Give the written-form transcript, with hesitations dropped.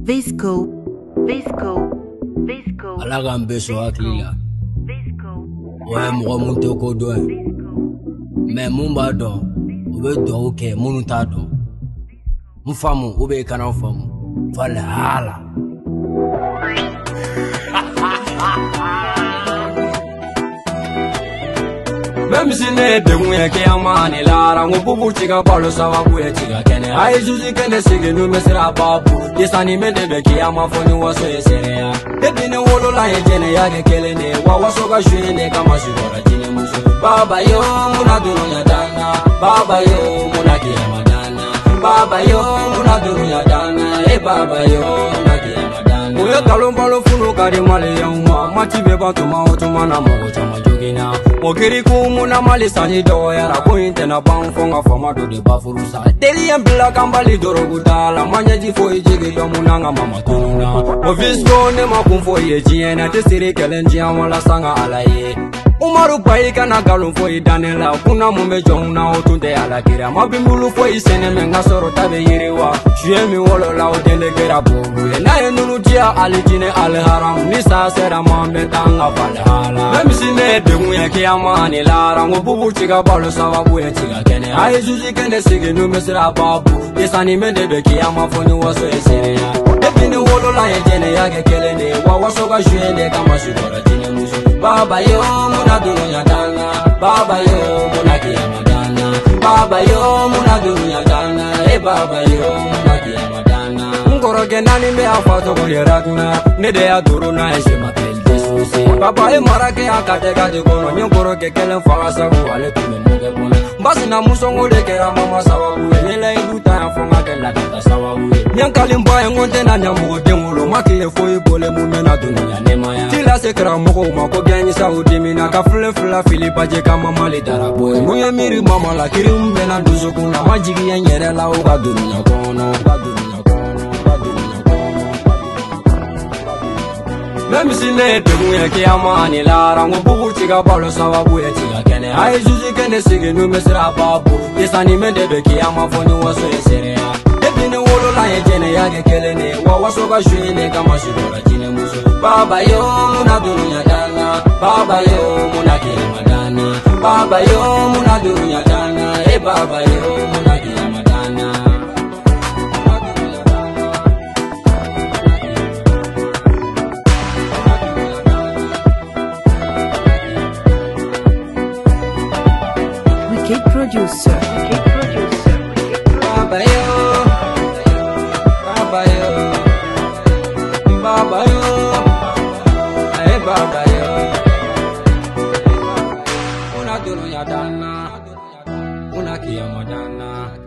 Visco. Alaga mbeso akila. Ouais, moi monte au codoin. Mais mon badon, ou be do ok, mon tado. Mon femme, ou be canon femme. Voilà, hala. Même si ne de mouye ke amani lara ngububu chiga palo sawa buye chiga kene ai juzi kene sige no mesra babu yesani mende be ki amafoni waso yeserea ebine wolo la yene ya ke kelene wa waso ga shine kama shigora jine muso baba yo muna dunya dana baba yo muna ki amadana baba yo muna dunya dana e baba yo muna ki amadana uyo kalombalo funu kari male ya uma matibe batuma otuma mo chama jogina Mogiri kumuna mali sani doya ra ko intena banfonga fama do de bafurusa deli embla kambali dorogudala manyaji fo ijige yo munanga mama tuna o visco ne makumfo yejiena te sire kelenji amala sanga alaye Umaru baika na galon fo idanela kuna mumbe jona otunde alakira mabimbulu fo isene menga soro tabe yiriwa shiemi wolo la odelegera bogu na enunu dia alijine alharam ni sa sera mambe tanga falhala même si ne de muye ke amani lara ngububu chiga balo sababu ya chiga kene ai juzi kende sige no mesra babu yesani mende be ki amafoni waso eserea ebine wolo la yene yake kelene wa waso ga shwende kama shigora jine muso baba yo muna dunya dana baba yo muna kiamadana baba yo muna dunya dana e baba yo muna kiamadana ngoro genani me afato ko yerakna ne de aduru na ese matel desusi baba e marake akate gade kono nyongoro ke kelen fasa ko ale tume muge kono basi na musongo de kera mama sawa buwe le induta afonga de la tata sawa buwe nyankali mbaye ngonde na nyamugo dengulo makiye foi bole mumena dunya nemaya tila sekra moko mako gani saudi mina ka fula filipa je kama mali daraboy muye miri mama la kirim bena duzo kuna majigi ya nyere la o ga dunya kono Même si ne de mouye ke amani lara ngububu chiga balo sababu ya chiga kene ai juzi kene sige no mesra babu yesani mende be ki amafoni waso yeserea ebine wolo la yene ya ke kelene wa waso ga shine kama shigora jine muso baba yo muna dunya dana baba yo muna ki amadana baba yo muna dunya dana e baba yo muna ki amadana Wicked producer. Baba yo, baba yo, baba yo, ay baba yo. Una dunya dana, una kiamadana.